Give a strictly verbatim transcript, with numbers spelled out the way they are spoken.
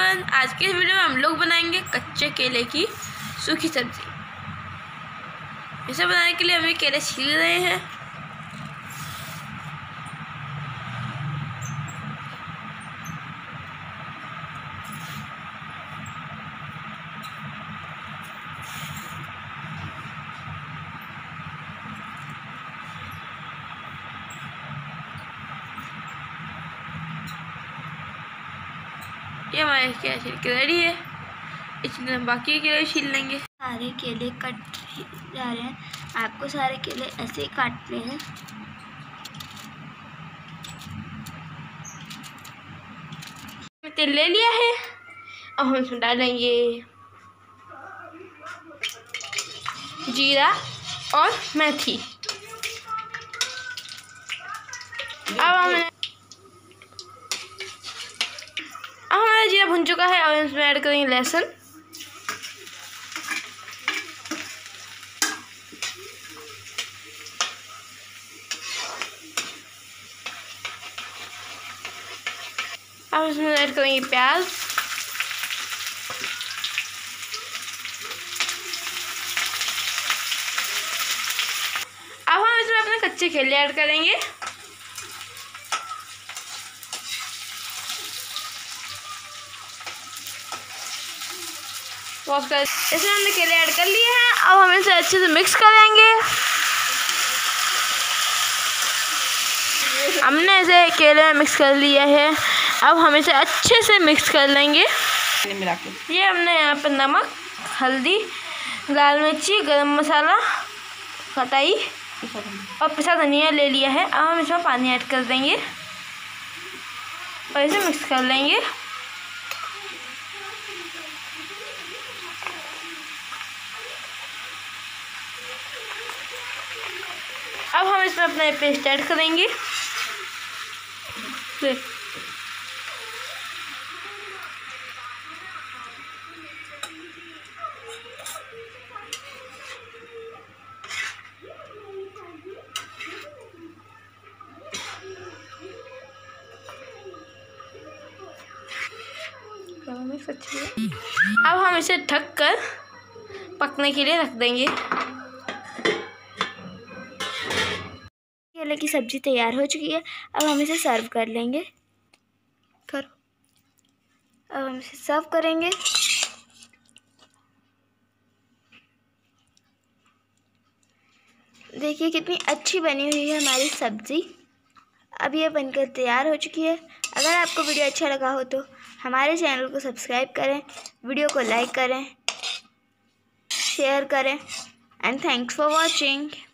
Everyone, आज के इस वीडियो में हम लोग बनाएंगे कच्चे केले की सूखी सब्जी। इसे बनाने के लिए हम ये केले छील रहे हैं। ये हमारे केले छील के रेडी है। इसमें हम बाकी केले छील लेंगे। सारे केले कट जा रहे हैं। आपको सारे केले ऐसे ही काटने हैं। तेल ले लिया है, अब हम इसमें डालेंगे जीरा और मेथी। अब हमने अब हमारा जीरा भुन चुका है। अब इसमें ऐड करेंगे लहसुन, अब इसमें ऐड करेंगे प्याज, अब हम इसमें अपने कच्चे केले ऐड करेंगे। इसमें हमने केले ऐड कर लिए हैं। अब हम इसे अच्छे से मिक्स करेंगे। हमने इसे केले में मिक्स कर लिया है। अब हम इसे अच्छे से मिक्स कर लेंगे। मिला के ये हमने यहाँ पर नमक, हल्दी, लाल मिर्ची, गरम मसाला, खटाई और पिसा धनिया ले लिया है। अब हम इसमें पानी ऐड कर देंगे और इसे मिक्स कर लेंगे। अब हम इसमें अपना पेस्ट ऐड करेंगे। अब हम इसे ढक कर पकने के लिए रख देंगे। केले की सब्जी तैयार हो चुकी है। अब हम इसे सर्व कर लेंगे। करो। अब हम इसे सर्व करेंगे। देखिए कितनी अच्छी बनी हुई है हमारी सब्जी। अब ये बनकर तैयार हो चुकी है। अगर आपको वीडियो अच्छा लगा हो तो हमारे चैनल को सब्सक्राइब करें, वीडियो को लाइक करें, शेयर करें एंड थैंक्स फॉर वॉचिंग।